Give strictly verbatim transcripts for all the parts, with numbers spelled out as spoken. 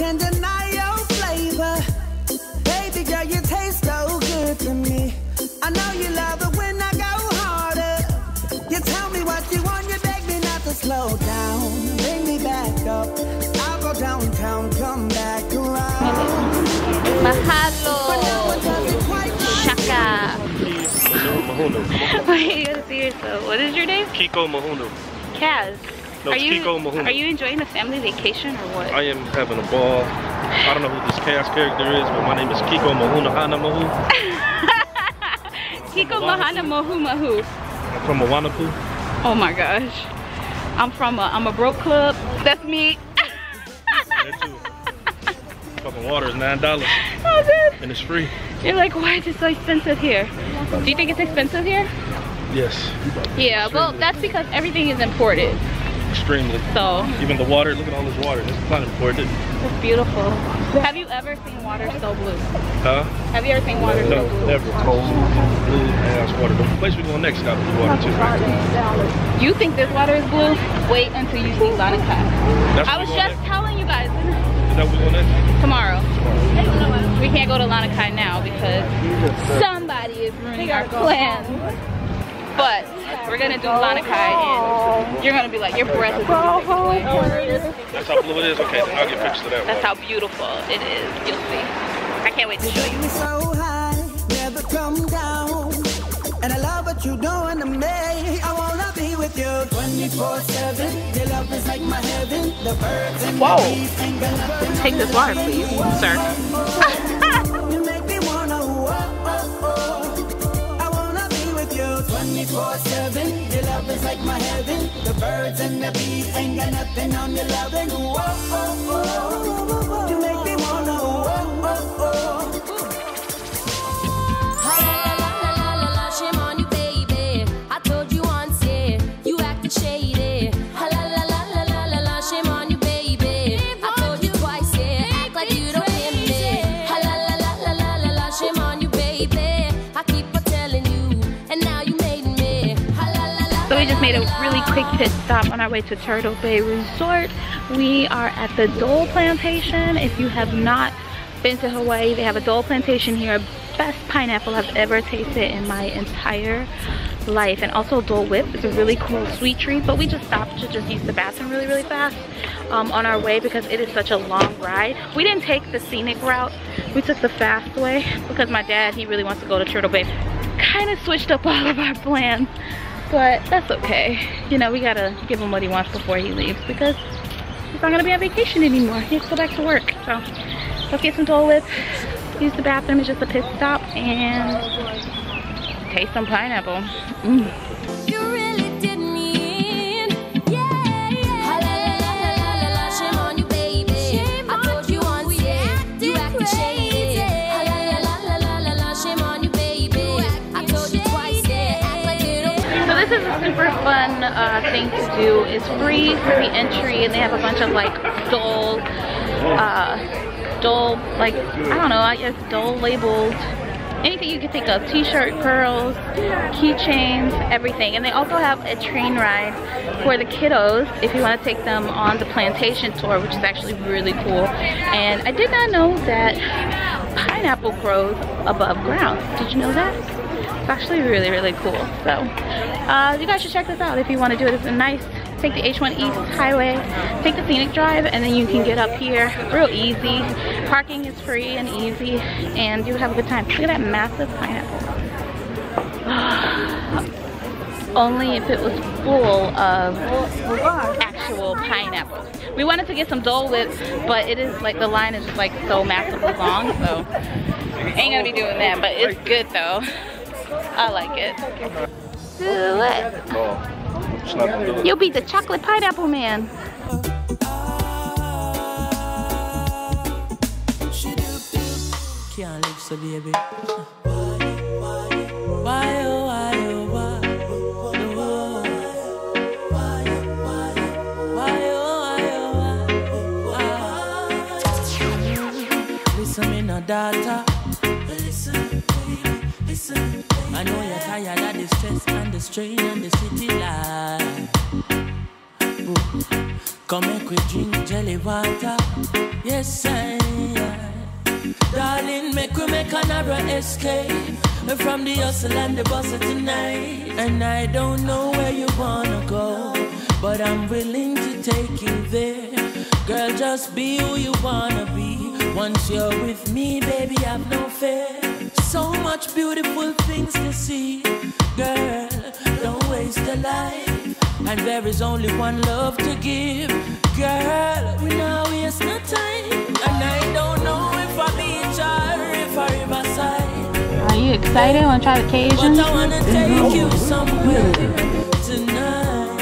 can't deny your flavor. Baby girl, you taste so good to me. I know you love it when I go harder. You tell me what you want, you beg me not to slow down. Bring me back up. I'll go downtown, come back around. Mahalo. Shaka. Wait, you gotta see yourself. What is your name? Kiko Mahundu. Kaz. No, are it's you, Kiko Mahundu. Are you enjoying the family vacation or what? I am having a ball. I don't know who this Chaos character is, but my name is Kiko Mahundu Hana Mahu. Kiko Mahana Mahu Mahu. I'm from Awanapu. Oh my gosh. I'm from a, I'm a broke club. That's me. Fucking water is nine dollars. Oh, dude. And it's free. You're like, why is it so expensive here? Do you think it's expensive here? Yes. Yeah, Extremely. well, that's because everything is imported. Extremely. So. Even the water, look at all this water. It's not imported. It's beautiful. Have you ever seen water so blue? Huh? Have you ever seen water No, so blue? never. Cold, blue, ass water. The place we going next got blue water too. You think this water is blue? Wait until you see Lanakai. That's I was just next? telling you guys. Is that what we going next? Tomorrow. Tomorrow. We can't go to Lanakai now because somebody is ruining our plans. But we're gonna do Lanakai and you're gonna be like, your breath is gonna be That's how blue it is? Okay, then I'll get pictures of that. That's water. how beautiful it is. You'll see. I can't wait to show you. So high, never come down. And I love what you're doing to me. I wanna be with you twenty-four seven. Your love is like my heaven. The birds and Whoa. the bees ain't got nothing. Take this water, please, sir. You make me wanna, oh, oh, oh. I wanna be with you twenty-four seven. Your love is like my heaven. The birds and the bees ain't got nothing on your loving. Oh, oh, oh. You make me wanna, oh, oh, oh. So we just made a really quick pit stop on our way to Turtle Bay Resort. We are at the Dole Plantation. If you have not been to Hawaii, they have a Dole Plantation here. Best pineapple I've ever tasted in my entire life. And also Dole Whip is a really cool sweet treat, but we just stopped to just use the bathroom really, really fast um, on our way because it is such a long ride. We didn't take the scenic route. We took the fast way because my dad, he really wants to go to Turtle Bay. Kind of switched up all of our plans. But that's okay. You know, we gotta give him what he wants before he leaves because he's not gonna be on vacation anymore. He has to go back to work. So let's get some Dole Whip, use the bathroom, it's just a pit stop, and taste some pineapple. Mm. You really did me in. Yeah, yeah. Shame on you, baby. Shame I told you once, yeah. You acting shady. Shame on you, baby. I told you twice, yeah. Act like you don't. So this is a super fun uh, thing to do. It's free for the entry, and they have a bunch of like Dole, uh, Dole, like, I don't know, I guess Dole labeled, anything you can think of, t-shirt, pearls, keychains, everything. And they also have a train ride for the kiddos if you want to take them on the plantation tour, which is actually really cool. And I did not know that pineapple grows above ground. Did you know that? It's actually really, really cool. So uh, you guys should check this out if you want to do it. It's a nice, take the H one East highway, take the scenic drive, and then you can get up here real easy. Parking is free and easy, and you have a good time. Look at that massive pineapple. Only if it was full of actual pineapple. We wanted to get some Dole Whip, but it is like, the line is just like so massively long, so ain't gonna be doing that, but it's good though. I like it. Do it. You'll be the chocolate pineapple man. Can't live so, baby. Why, oh, why, oh, why? Why, oh, why, oh, why? Listen, me no daughter. Listen, baby, listen. I know you're tired of the stress and the strain and the city life. boo. Come make we drink jelly water. Yes, I, darling, make we make a narrow escape from the hustle and the bustle tonight. And I don't know where you wanna go, but I'm willing to take you there. Girl, just be who you wanna be. Once you're with me, baby, have no fear. So much beautiful things to see. Girl, don't waste a life. And there is only one love to give. Girl, we now waste no time. And I don't know if I beach or if I riverside. Are you excited? Want to try the Cajun? But I wanna take you somewhere tonight.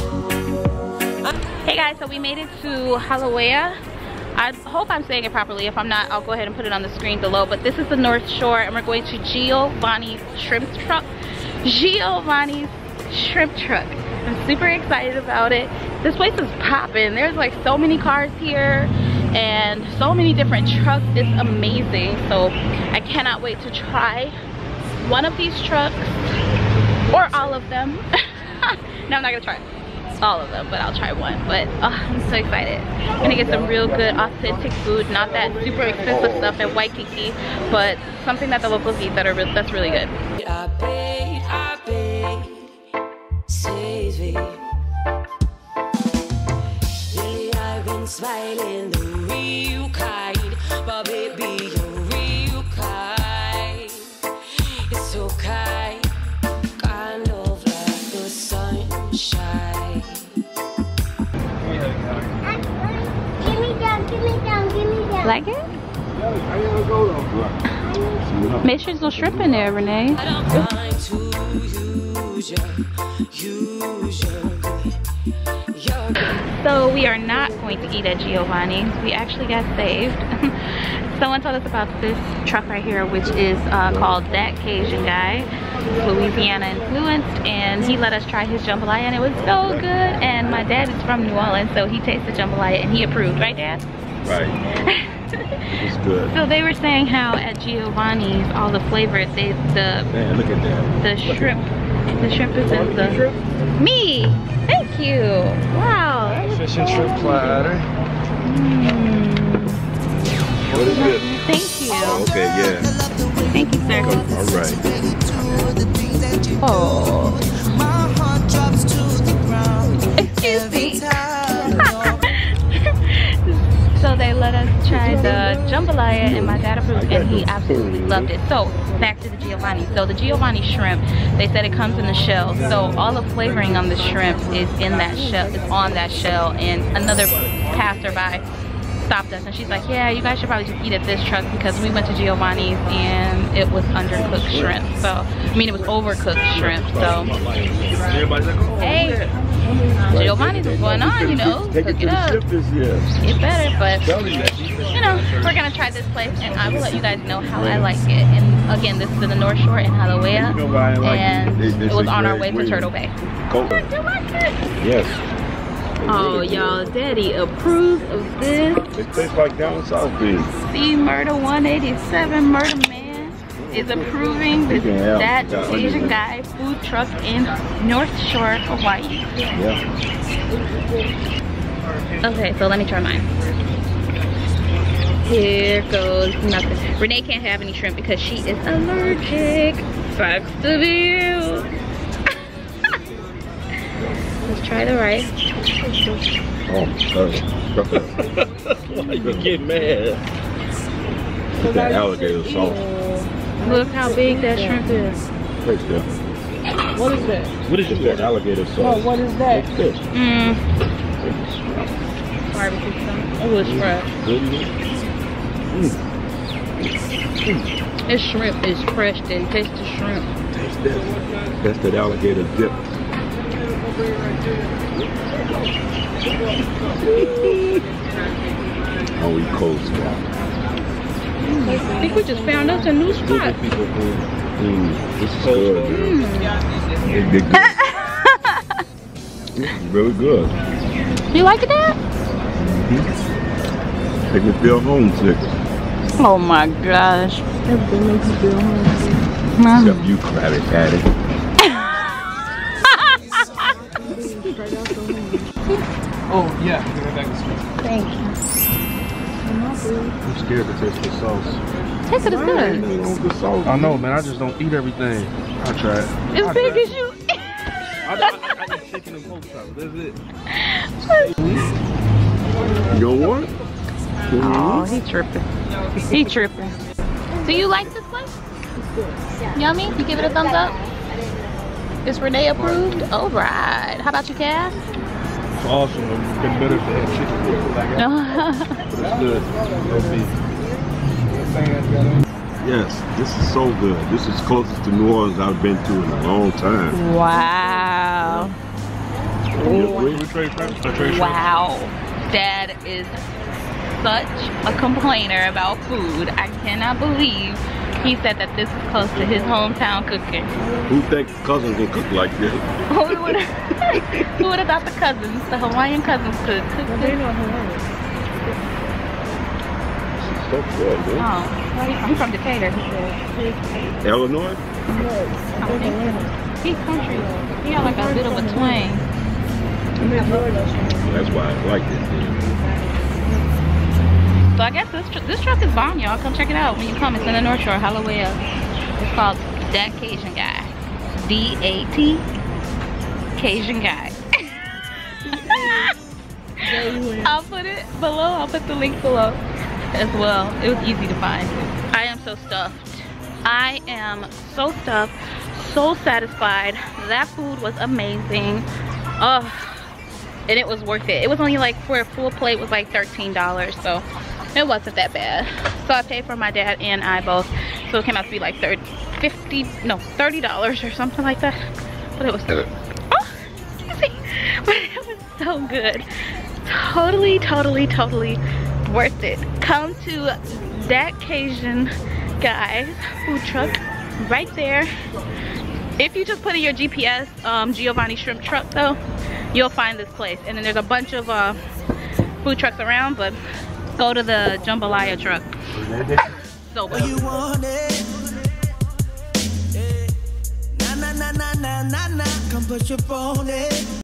Hey guys, so we made it to Halawea. I hope I'm saying it properly. If I'm not, I'll go ahead and put it on the screen below. But this is the North Shore, and we're going to Giovanni's Shrimp Truck. Giovanni's Shrimp Truck. I'm super excited about it. This place is popping. There's like so many cars here and so many different trucks. It's amazing. So I cannot wait to try one of these trucks or all of them. No, I'm not gonna try all of them, but I'll try one. But oh, I'm so excited. I'm gonna get some real good authentic food, not that super expensive stuff at Waikiki, but something that the locals eat that are re that's really good. I paid, I paid, says we. Lately I've been smiling the real kind, but baby you're real kind. It's so kind, kind of like the sunshine. Give me down, give me down, give me down. Like it? Make sure there's no shrimp in there, Renee. I don't mind to use you, use you. You're good. So we are not going to eat at Giovanni's. We actually got saved. Someone told us about this truck right here, which is uh, called That Cajun Guy. Louisiana influenced, and he let us try his jambalaya, and it was so good. And my dad is from New Orleans, so he tasted jambalaya and he approved, right, Dad? Right. It's good. So they were saying how at Giovanni's, all the flavors, they the Man, look at that. the shrimp, the shrimp is in the Shrimp? me. Thank you. Wow. Fish and shrimp platter. Mm. What is it? Thank you. Okay, yeah. Thank you, sir. All right. Oh. My heart drops to the ground. Excuse me. Time. So they let us try the jambalaya, and my dad approved, and he absolutely loved it. So back to the Giovanni. So the Giovanni shrimp, they said it comes in the shell. So all the flavoring on the shrimp is in that shell, is on that shell. And another passerby stopped us, and she's like, yeah, you guys should probably just eat at this truck, because we went to Giovanni's and it was undercooked shrimp. So I mean, it was overcooked shrimp. So hey, Giovanni's is going on, you know, cook it up, get better. But you know, we're gonna try this place, and I will let you guys know how I like it. And again, this is in the North Shore in Halawea, and it was on our way to Turtle Bay. Yes. Oh, y'all, Daddy approves of this. It tastes like down south beef. See, Murder one eighty-seven, Murder Man is approving this That Cajun Guy food truck in North Shore, Hawaii. Yeah. Okay, so let me try mine. Here goes nothing. Renee can't have any shrimp because she is allergic. Sucks to be you. Let's try the rice. Oh, sorry. Why you get mad? Look at that alligator sauce. Look how big that shrimp is. Right there. What is that? What is that alligator sauce? Oh, what is that? What's this? Mmm. Barbecue sauce. Oh, it's fresh. Mm. This shrimp is fresh, then taste the shrimp. Taste that. That's that alligator dip. Oh, we coast now. I think we just found us a new spot. Mm, this is good. Mm. It's good. It's really good. You like it, Dad? Mm-hmm. Make me feel homesick. Oh my gosh. Everything makes you feel homesick. Except you, Krabby Patty. Straight out the home. Oh, yeah. Give it back this way. Thank you. I'm scared to taste the sauce. Taste it is good. I know, man. I just don't eat everything. I tried. As I big tried. as you. I, I, I eat chicken and pork chops. That's it. You don't want it? Oh, he tripping. He tripping. Do you like this place? Yummy? You give it a thumbs up? Is Renee approved? All right. How about you, Cass? It's awesome. It's been better for that chicken. But it's good. No beef. Yes, this is so good. This is closest to New Orleans I've been to in a long time. Wow. Wow. Wow. Dad is such a complainer about food. I cannot believe he said that this is close to his hometown cooking. Who thinks cousins can cook like this? Who would who would have thought the cousins, the Hawaiian cousins could cook this? So good, man. Oh, I'm from Decatur, he said. Illinois? He's country. He got like a bit of a twang. That's why I like this thing. So I guess this tr this truck is bomb, y'all. Come check it out when you come. It's in the North Shore, Halloween. It's called Dat Cajun Guy. D A T Cajun Guy. I'll put it below. I'll put the link below as well. It was easy to find. I am so stuffed. I am so stuffed, so satisfied. That food was amazing. Oh, and it was worth it. It was only like, for a full plate was like thirteen dollars, so it wasn't that bad. So I paid for my dad and I both, so it came out to be like thirty, fifty, no, thirty dollars or something like that. But it was, oh, excuse me. But it was so good. Totally, totally, totally worth it. Come to Dat Cajun Guy's food truck right there. If you just put in your G P S, um, Giovanni Shrimp Truck though, you'll find this place. And then there's a bunch of uh, food trucks around, but go to the jambalaya truck. So good. You want it? Na na na na na na na. Come put your phone in.